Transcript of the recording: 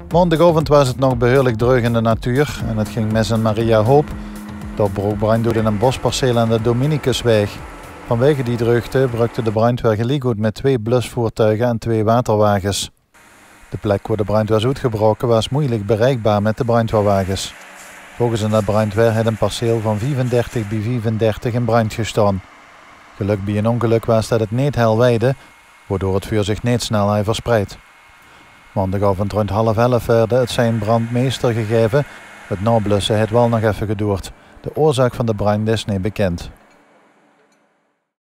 Maandagavond was het nog behoorlijk droog in de natuur en het ging mis in Maria Hoop. Daar brak brand uit in een bosperceel aan de Dominicusweg. Vanwege die droogte brukte de brandweer gelijk uit met 2 blusvoertuigen en 2 waterwagens. De plek waar de brand was uitgebroken was moeilijk bereikbaar met de brandweerwagens. Volgens de brandweer had een perceel van 35 bij 35 in brand gestaan. Geluk bij een ongeluk was dat het niet heel weide, waardoor het vuur zich niet snel heeft verspreid. Maandagavond rond 10:30 werd het zijn brandmeester gegeven. Het nablussen heeft wel nog even geduurd. De oorzaak van de brand is niet bekend.